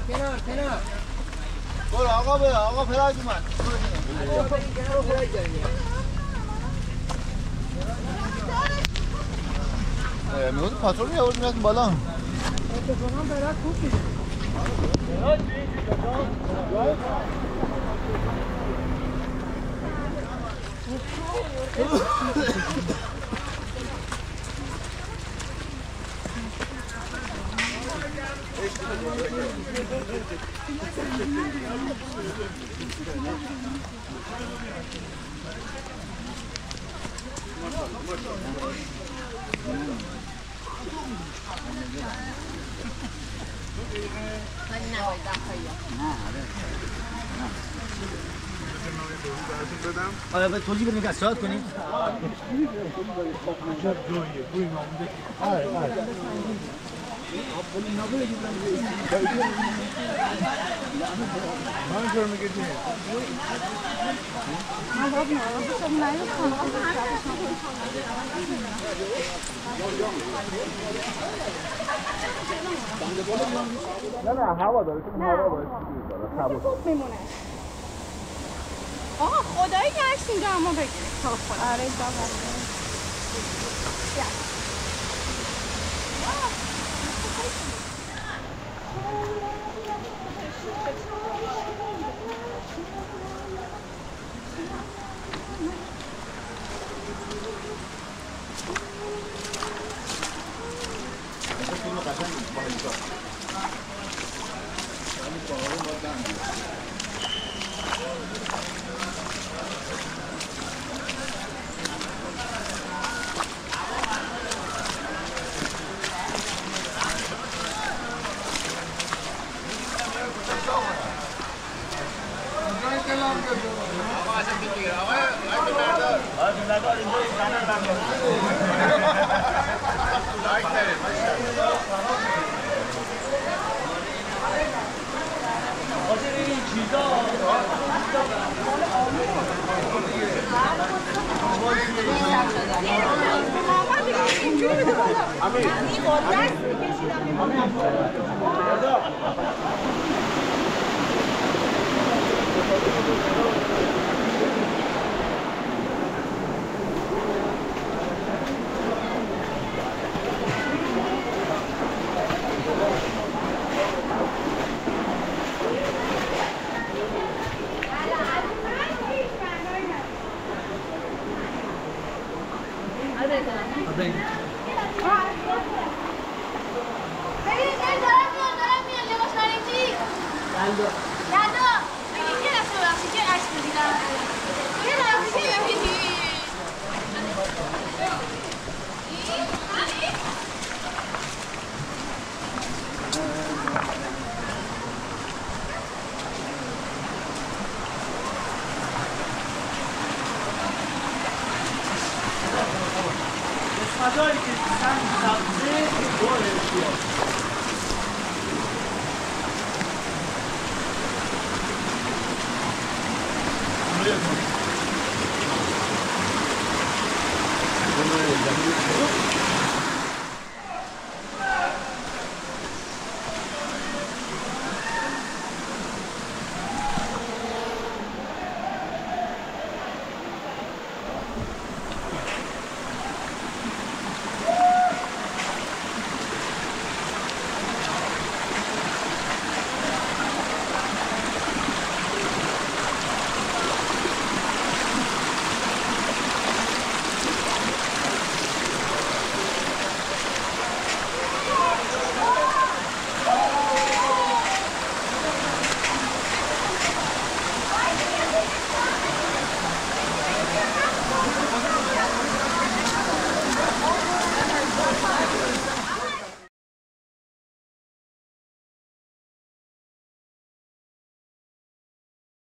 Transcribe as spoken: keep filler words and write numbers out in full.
کنار کنار برو آقا برو آقا فراج اومد برو کنار فراج داریم میگوز پاترول میاد میاد بالا اتفاقا برات خوب میشه فراج آره باید توضیح بدیم که استراحت کنیم نه نه هوا داره چون هوا باید خوب میمونه آقا خدایی که عکس اینجا اما بگیریم آره بابا